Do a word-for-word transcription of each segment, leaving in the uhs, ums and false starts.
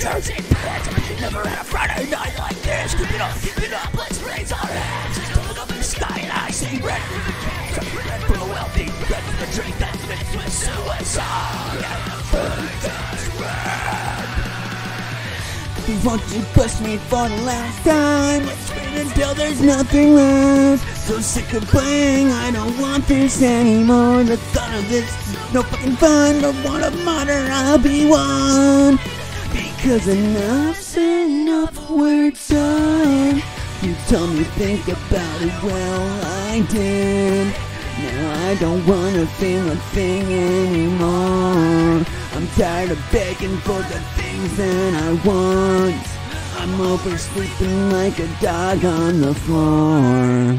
Thursday plans. I never had a Friday night like this. Keep it up, keep it up, let's raise our hands. Just don't look up in the sky and I say red for the king. Red for the wealthy, red for the drink that's mixed with suicide. That's red. Won't you push me for the last time? Let's wait until there's nothing left. So sick of playing, I don't want this anymore. The thought of this is no fucking fun. Don't want a martyr, I'll be one. Because enough's enough, we're done. You told me think about it, well I did. Now I don't wanna feel a thing anymore. I'm tired of begging for the things that I want. I'm oversleeping like a dog on the floor.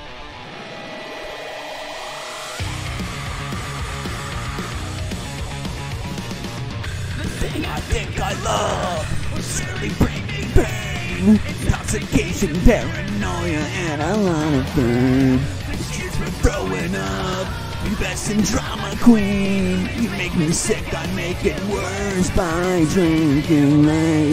The thing I think I love will surely bring me pain. Intoxication, paranoia, and a lot of burn. Excuse for throwing up. You best in drama queen. You make me sick, I make it worse by drinking late.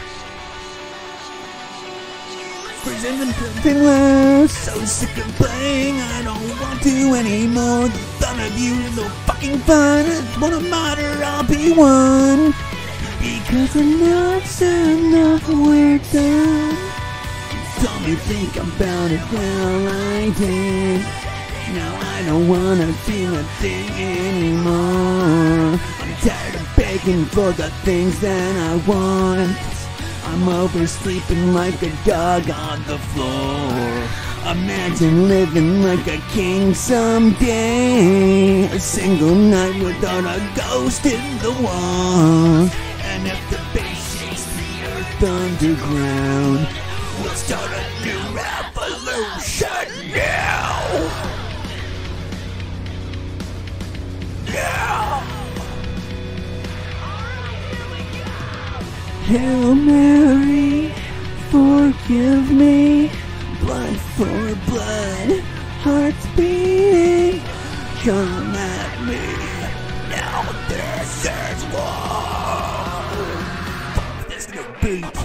Presenting something less. So sick of playing, I don't want to anymore. The thought of you is no fucking fun. I just want a martyr, I'll be one. Because enough's enough, we're done. Told me think about it, well I did. Now I don't wanna feel a thing anymore. I'm tired of begging for the things that I want. I'm oversleeping like a dog on the floor. Imagine living like a king someday. A single night without a ghost in the wall. And if the bass shakes the earth underground, we'll start a new revolution now. Hail Mary, forgive me. Blood for blood, hearts beating. Come at me, now this is war. Fuck this new beat.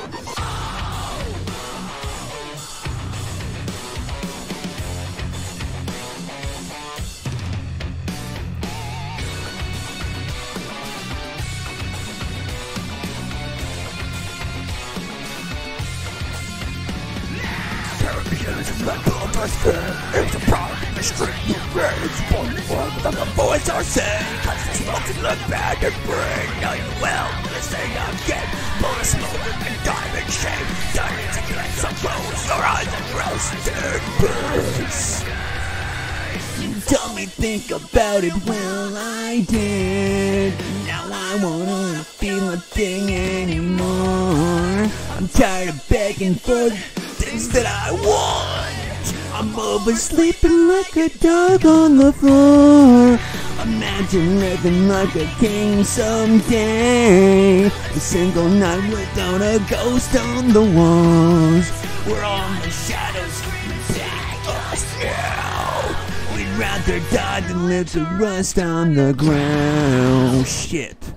Because my blood was full, it's a problem in the street. It's important that the voice are saying, cause the smoke can look bad and bring. Now you will, listen again. Blow the smoke and diamond shape. Dying to get some close your eyes and roasted birds. You told me think about it, well I did. Now I won't feel a thing anymore. I'm tired of begging for things that I want. I'm oversleeping like a dog on the floor. Imagine living like a king someday. A single night without a ghost on the walls. We're all in the shadows, take us now. We'd rather die than live to rust on the ground. Shit.